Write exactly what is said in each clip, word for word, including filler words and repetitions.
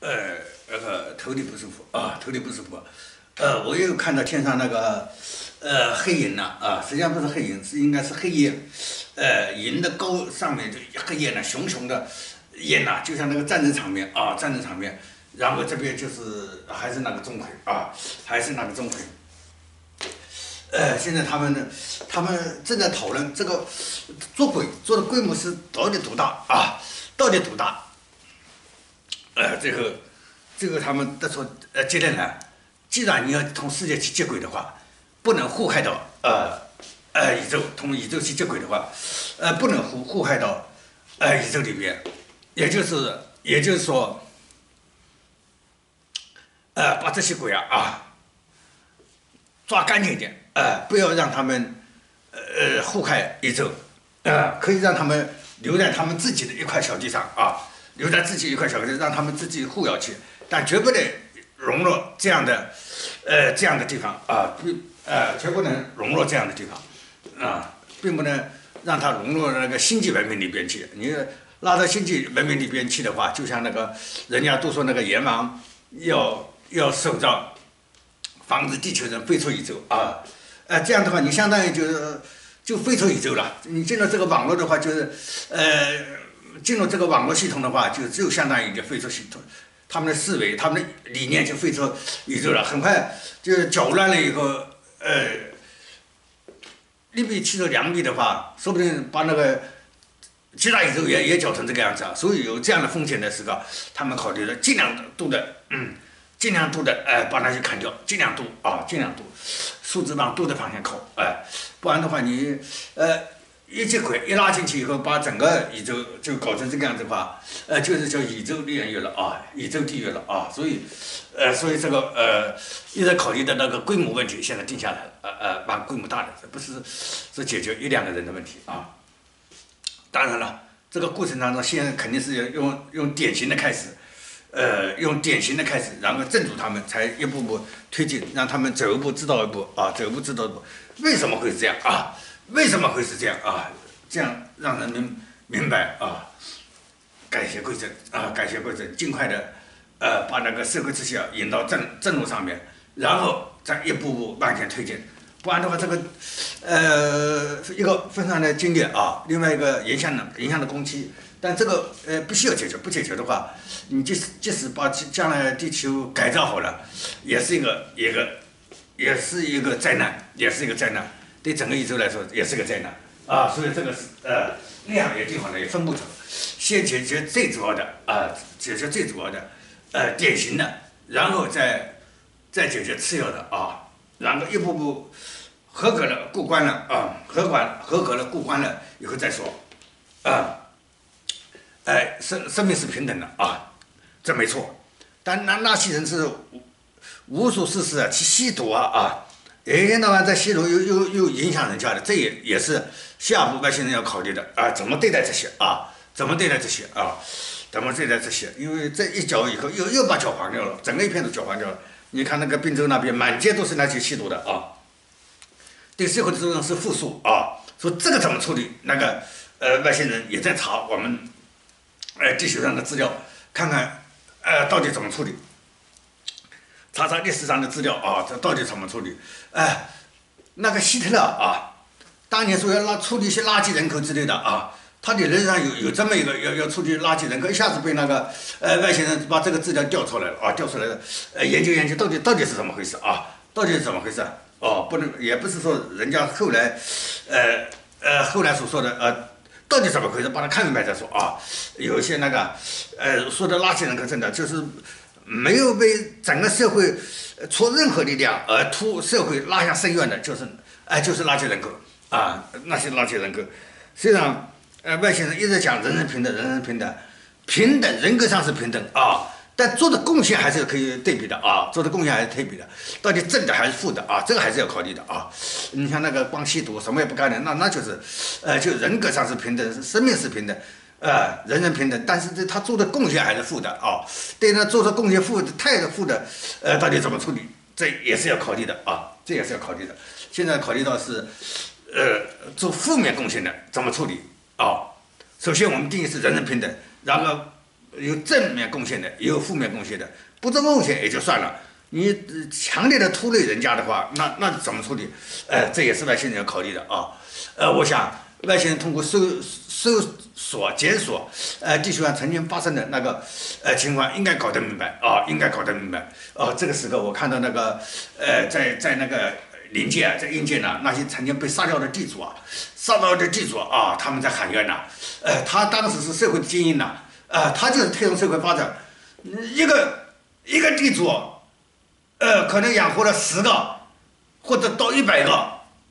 呃，那个头里不舒服啊，头里不舒服。呃，我又看到天上那个呃黑云了啊，实际上不是黑云，是应该是黑烟。呃，云的高上面就黑烟呢，熊熊的烟呐、就像那个战争场面啊，战争场面。然后这边就是还是那个钟馗啊，还是那个钟馗。呃，现在他们呢，他们正在讨论这个做鬼做的规模是到底多大啊？到底多大？呃，这个这个他们都说，呃，接下来，既然你要同世界去接轨的话，不能祸害到呃呃宇宙，同宇宙去接轨的话，呃，不能祸祸害到呃宇宙里面，也就是也就是说，呃，把这些鬼啊啊抓干净一点，呃，不要让他们呃祸害宇宙，呃，可以让他们留在他们自己的一块小地上啊。留在自己一块小地，让他们自己护要去，但绝不能融入这样的，呃，这样的地方啊，并呃，绝不能融入这样的地方，啊，并不能让它融入那个星际文明里边去。你拉到星际文明里边去的话，就像那个人家都说那个阎王要要守着，防止地球人飞出宇宙啊，呃，这样的话，你相当于就是就飞出宇宙了。你进了这个网络的话，就是呃。进入这个网络系统的话，就就相当于就飞出系统，他们的思维、他们的理念就飞出宇宙了。很快就搅乱了以后，呃，一比七十两比的话，说不定把那个其他宇宙也也搅成这个样子啊。所以有这样的风险的时候，他们考虑的尽量度的，嗯，尽量度的，哎、呃，把那些砍掉，尽量度啊，尽量度，数字往多的方向靠，哎、呃，不然的话你，呃。一接轨一拉进去以后，把整个宇宙就搞成这个样子的话，呃，就是叫宇宙炼狱了啊，宇宙地狱了啊，所以，呃，所以这个呃，一直考虑的那个规模问题，现在定下来了，呃呃，蛮规模大的，不是是解决一两个人的问题啊。当然了，这个过程当中，现在肯定是要用用典型的开始，呃，用典型的开始，然后镇住他们，才一步步推进，让他们走一步知道一步啊，走一步知道一步。为什么会是这样啊？为什么会是这样啊？这样让人们明白啊，改邪归正啊，改邪归正，尽快的呃把那个社会秩序引到正正路上面，然后再一步步往前推进。不然的话，这个呃一个分散的精力啊，另外一个影响了影响了工期。但这个呃必须要解决，不解决的话，你即使即使把将来地球改造好了，也是一个一个也是一个灾难，也是一个灾难。对整个宇宙来说也是个灾难啊，所以这个是呃量也定好了，也分不成。先解决最主要的啊，解决最主要的呃典型的，然后再再解决次要的啊，然后一步步合格了过关了啊，合关合格了过关了以后再说啊，哎，生生命是平等的啊，这没错。但那那些人是无无所事事啊，去吸毒啊啊。一天到晚在吸毒又又又影响人家的，这也也是下一步外星人要考虑的啊，怎么对待这些啊？怎么对待这些啊？怎么对待这些？因为这一搅以后又又把搅黄掉了，整个一片都搅黄掉了。你看那个滨州那边满街都是那些吸毒的啊，对社会的作用是负数啊。说这个怎么处理？那个呃外星人也在查我们呃地球上的资料，看看呃到底怎么处理。查查历史上的资料啊，这到底怎么处理？哎，那个希特勒啊，当年说要拉处理一些垃圾人口之类的啊，他理论上有有这么一个要要处理垃圾人口，一下子被那个呃外星人把这个资料调出来了啊，调出来了，呃研究研究到底到底是怎么回事啊？到底是怎么回事？哦，不能也不是说人家后来，呃呃后来所说的呃。到底怎么回事？把它看明白再说啊！有一些那个，呃，说的垃圾人口真的就是没有被整个社会出任何力量而突社会拉向深渊的，就是哎、呃，就是垃圾人口啊，那些垃圾人口。虽然呃外星人一直讲人人平等，人人平等，平等人格上是平等啊，但做的贡献还是可以对比的啊，做的贡献还是对比的，到底正的还是负的啊，这个还是要考虑的啊。你像那个光吸毒什么也不干的，那那就是，呃，就人格上是平等，生命是平等，呃，人人平等，但是这他做的贡献还是负的啊。对那做的贡献负的太负的，呃，到底怎么处理？这也是要考虑的啊，这也是要考虑的。现在考虑到是，呃，做负面贡献的怎么处理啊？首先我们定义是人人平等，然后。 有正面贡献的，也有负面贡献的。不做贡献也就算了，你强烈的拖累人家的话，那那怎么处理？呃，这也是外星人要考虑的啊。呃，我想外星人通过搜搜索、检索，呃，地球上曾经发生的那个呃情况，应该搞得明白啊，应该搞得明白。哦、这个时候我看到那个呃，在在那个灵界啊，在阴界呢，那些曾经被杀掉的地主啊，杀掉的地主啊，他们在喊冤呐。呃，他当时是社会的精英呐，呃，他就是推动社会发展。一个一个地主，呃，可能养活了十个或者到一百个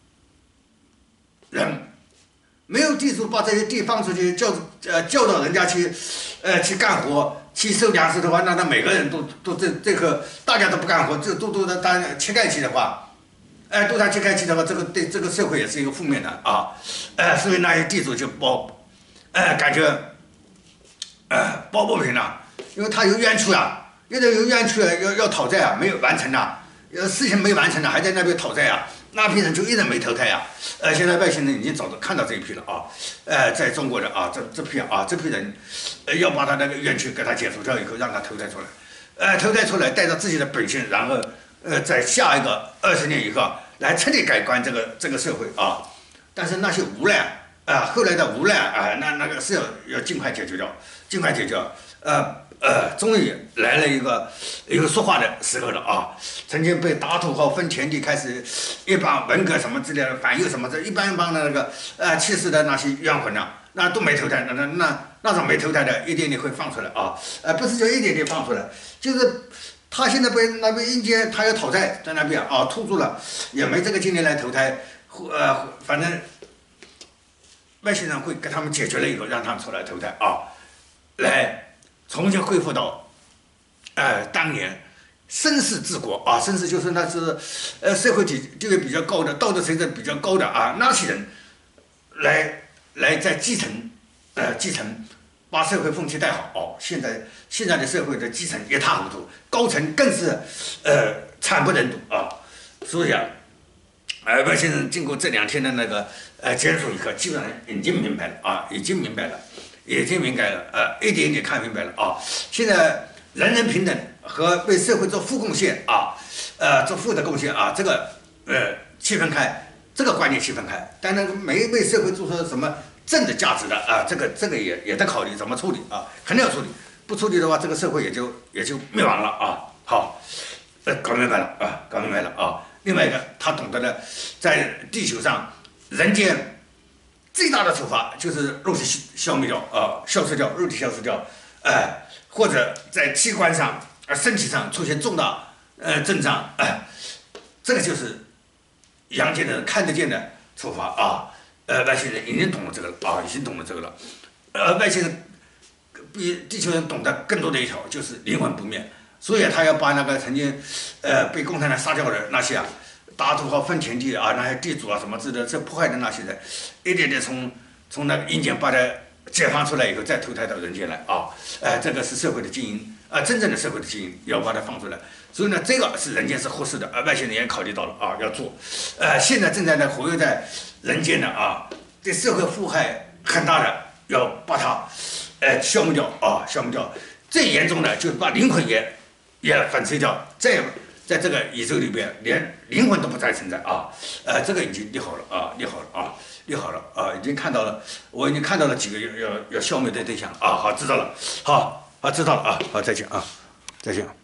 人。没有地主把这些地放出去，教呃教导人家去，呃去干活，去收粮食的话，那那每个人都都这这个大家都不干活，这都都在当乞丐去的话，哎，都当乞丐去的话，这个对这个社会也是一个负面的啊，哎，所以那些地主就抱，哎，感觉，哎，抱不平了，因为他有冤屈啊，有的有冤屈啊，要要讨债啊，没有完成啊，呃，事情没完成呢，还在那边讨债啊。那批人就一直没投胎呀、啊，呃，现在外星人已经早就看到这一批了啊，呃，在中国的啊，这这批啊，这批人，呃，要把他那个冤屈给他解除掉以后，让他投胎出来，呃，投胎出来带着自己的本性，然后，呃，在下一个二十年以后来彻底改观这个这个社会啊，但是那些无赖啊、呃，后来的无赖啊、呃，那那个是要要尽快解决掉，尽快解决，呃。呃，终于来了一个一个说话的时候了啊！曾经被打土豪分田地，开始一帮文革什么之类的反右什么这一帮一帮的那个呃去世的那些冤魂呐，那都没投胎，那那那那种没投胎的，一点点会放出来啊！呃，不是就一点点放出来，就是他现在被那边阴间，他要讨债在那边啊，吐住了，也没这个精力来投胎，呃，反正外星人会给他们解决了以后，让他们出来投胎啊，来。重新恢复到，呃，当年绅士治国啊，绅士就是那是，呃，社会体地位比较高的，道德水准比较高的啊，那些人来来在基层，呃，基层把社会风气带好。哦，现在现在的社会的基层一塌糊涂，高层更是，呃，惨不忍睹啊。所以啊，呃，外星人经过这两天的那个呃检索以后，基本上已经明白了啊，已经明白了。已经明白了，呃，一点一点看明白了啊！现在人人平等和为社会做负贡献啊，呃，做负的贡献啊，这个呃区分开，这个观念区分开。但那个没为社会做出什么正的价值的啊，这个这个也也得考虑怎么处理啊，肯定要处理，不处理的话，这个社会也就也就灭亡了啊！好，呃，搞明白了啊，搞明白了啊！另外一个，他懂得了在地球上人间。最大的处罚就是肉体消灭掉啊、呃，消失掉，肉体消失掉，呃，或者在器官上、呃身体上出现重大呃症状，呃，这个就是阳间的人看得见的处罚啊。呃，外星人已经懂了这个了啊，已经懂了这个了。呃，外星人比地球人懂得更多的一条就是灵魂不灭，所以他要把那个曾经呃被共产党杀掉的那些啊。打土豪分田地啊，那些地主啊什么之类的，这迫害的那些人，一点点从从那个阴间把他解放出来以后，再投胎到人间来啊，哎、呃，这个是社会的精英啊、呃，真正的社会的精英要把它放出来。所以呢，这个是人间是忽视的，而外星人也考虑到了啊，要做。呃，现在正在呢活跃在人间的啊，对社会祸害很大的，要把它呃消灭掉啊，消灭掉。最严重的就是把灵魂也也粉碎掉，再。在这个宇宙里边，连灵魂都不再存在啊！呃，这个已经立好了啊，立好了啊，立好了啊，已经看到了，我已经看到了几个要要要消灭的对象啊！好，知道了，好，好，知道了啊！好，再见啊，再见。